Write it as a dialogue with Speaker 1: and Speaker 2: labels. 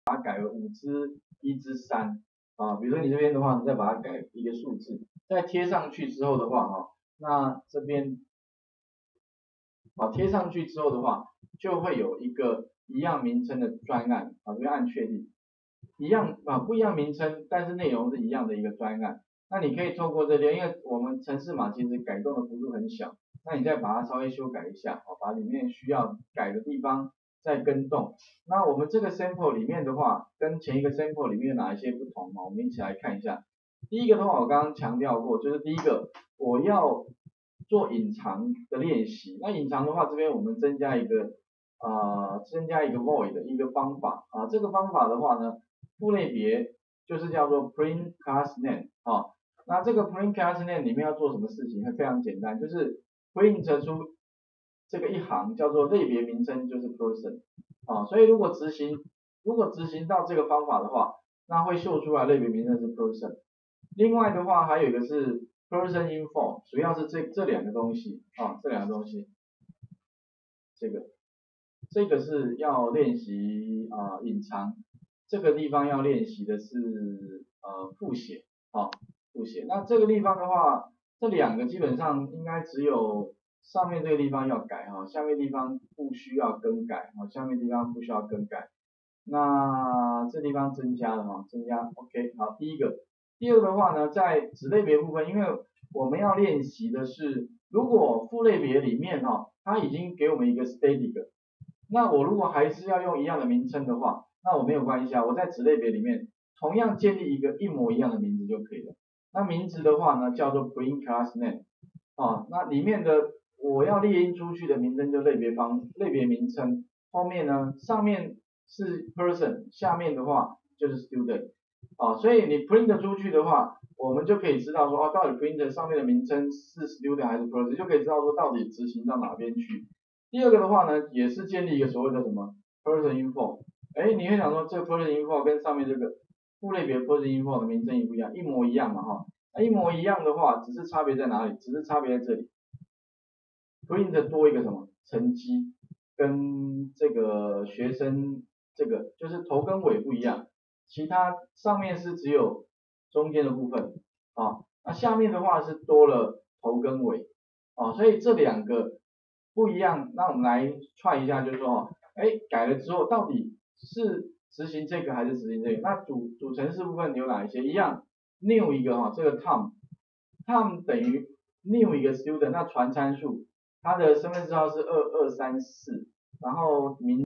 Speaker 1: 把它改为5之1之3啊，比如说你这边的话，你再把它改一个数字，再贴上去之后的话哈，那这边贴上去之后的话，就会有一个一样名称的专案这边按确定，一样不一样名称，但是内容是一样的一个专案。那你可以透过这边，因为我们程式码其实改动的幅度很小，那你再把它稍微修改一下，把里面需要改的地方再更动。那我们这个 sample 里面的话，跟前一个 sample 里面有哪一些不同我们一起来看一下。第一个的话，我刚刚强调过，就是第一个我要做隐藏的练习。那隐藏的话，这边我们增加一个void 的一个方法这个方法的话呢，副类别就是叫做 print class name 那这个 print class name 里面要做什么事情？非常简单，就是 print 出这个一行叫做类别名称，就是 person 所以如果执行到这个方法的话，那会秀出来类别名称是 person。另外的话，还有一个是 person info， 主要是这两个东西这两个东西，这个是要练习隐藏，这个地方要练习的是复写复写。那这个地方的话，这两个基本上应该只有上面这个地方要改下面地方不需要更改下面地方不需要更改。那这地方增加了增加 OK 好，第一个。第二个的话呢，在子类别部分，因为我们要练习的是，如果副类别里面它已经给我们一个 static， 那我如果还是要用一样的名称的话，那我没有关系我在子类别里面同样建立一个一模一样的名字就可以了。那名字的话呢，叫做 print class name 那里面的我要列印出去的名称就类别名称，后面呢上面是 person， 下面的话就是 student。所以你 print 出去的话，我们就可以知道说到底 print 上面的名称是 student 还是 person， 就可以知道说到底执行到哪边去。第二个的话呢，也是建立一个所谓的什么 person info。你会想说这个 person info 跟上面这个副类别 person info 的名称一不一样？一模一样嘛那一模一样的话，只是差别在哪里？只是差别在这里 ，print 多一个什么成绩，跟这个学生这个就是头跟尾不一样。其他上面是只有中间的部分那下面的话是多了头跟尾所以这两个不一样。那我们来串一下，就是说改了之后到底是执行这个还是执行这个？那主程式部分有哪一些？一样 new 一个这个 Tom 等于 new 一个 student， 那传参数它的身份证号是2234，然后名